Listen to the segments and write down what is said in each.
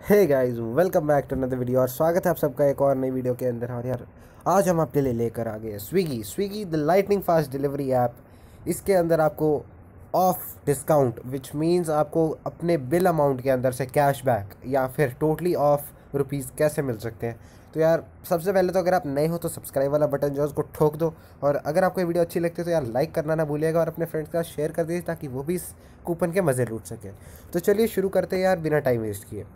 Hey guys, welcome back to another video और स्वागत है आप सबका एक और नई वीडियो के अंदर। और यार आज हम आपके लिए लेकर आ गए Swiggy the lightning fast delivery app. इसके अंदर आपको ऑफ डिस्काउंट विच मींस आपको अपने बिल अमाउंट के अंदर से कैशबैक या फिर टोटली ऑफ रुपीज़ कैसे मिल सकते हैं। तो यार सबसे पहले तो अगर आप नए हो तो सब्सक्राइब वाला बटन जो है उसको ठोक दो, और अगर आपको ये वीडियो अच्छी लगती है तो यार लाइक करना ना भूलिएगा और अपने फ्रेंड्स के साथ शेयर कर दीजिए ताकि वो भी इस कूपन के मज़े लूट सकें। तो चलिए शुरू करते हैं यार बिना टाइम वेस्ट किए।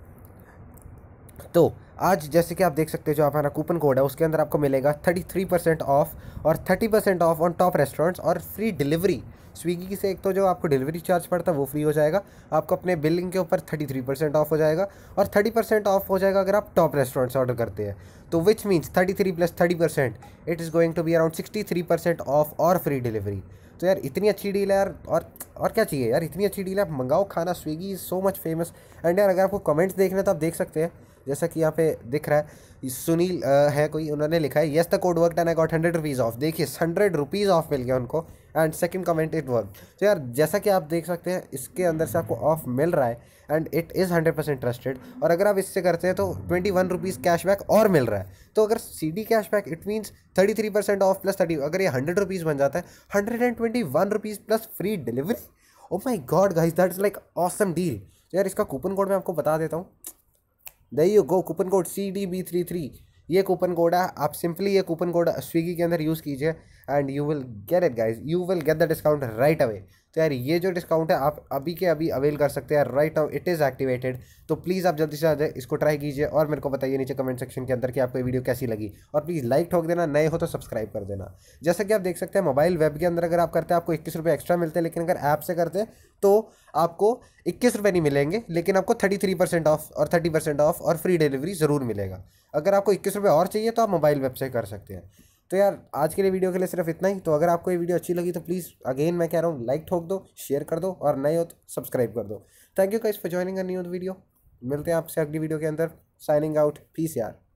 तो आज जैसे कि आप देख सकते हैं जो हमारा कूपन कोड है उसके अंदर आपको मिलेगा 33% ऑफ और 30% ऑफ ऑन टॉप रेस्टोरेंट्स और फ्री डिलीवरी। स्विगी से एक तो जो आपको डिलीवरी चार्ज पड़ता है वो फ्री हो जाएगा, आपको अपने बिलिंग के ऊपर 33% ऑफ हो जाएगा और 30% ऑफ हो जाएगा अगर आप टॉप रेस्टोरेंट से ऑर्डर करते हैं। तो which means 33 plus 30% it is going to be around 63% off और फ्री डिलीवरी। तो यार इतनी अच्छी डील है यार, और क्या चाहिए यार, इतनी अच्छी डील है। आप मंगाओ खाना, Swiggy is so much famous. And यार अगर आपको कमेंट्स देखने हैं तो आप देख सकते हैं, जैसा कि यहाँ पे दिख रहा है सुनील है कोई, उन्होंने लिखा है yes the code work and I got 100 rupees off. देखिए 100 रुपीज़ ऑफ मिल गया उनको। And second comment it work. तो यार जैसा कि आप देख सकते हैं इसके अंदर से आपको ऑफ मिल रहा है एंड इट इज़ 100% ट्रस्टेड। और अगर आप इससे करते हैं तो 21 रुपीज़ कैशबैक और मिल रहा है। तो अगर CD cashback it means 33% off plus 30, अगर ये 100 रुपीज़ बन जाता है 121 rupees plus free delivery. Oh my god guys, that is like awesome deal. यार इसका कूपन कोड मैं आपको बता देता हूँ। there you go, coupon code CDB33 ये कूपन कोड है। आप सिंपली ये कूपन कोड स्विगी के अंदर यूज़ कीजिए and you will get it guys, you will get the discount right away. तो यार ये जो डिस्काउंट है आप अभी के अभी अवेल कर सकते हैं right now, it is activated. तो प्लीज़ आप जल्दी से आ जाए, इसको ट्राई कीजिए और मेरे को बताइए नीचे कमेंट सेक्शन के अंदर कि आपको ये वीडियो कैसी लगी। और प्लीज़ लाइक ठोक देना, नए हो तो सब्सक्राइब कर देना। जैसा कि आप देख सकते हैं मोबाइल वेब के अंदर अगर आप करते हैं आपको 21 रुपये एक्स्ट्रा मिलते हैं, लेकिन अगर ऐप से करते हैं तो आपको 21 रुपये नहीं मिलेंगे, लेकिन आपको 33% ऑफ और 30% ऑफ और फ्री डिलीवरी ज़रूर मिलेगा। अगर आपको 21 रुपये और चाहिए तो आप मोबाइल वेब से कर सकते हैं। तो यार आज के लिए वीडियो के लिए सिर्फ इतना ही। तो अगर आपको ये वीडियो अच्छी लगी तो प्लीज़ अगेन मैं कह रहा हूँ लाइक ठोक दो, शेयर कर दो और नए हो तो सब्सक्राइब कर दो। Thank you guys for joining a new video. मिलते हैं आपसे अगली वीडियो के अंदर। साइनिंग आउट, पीस यार।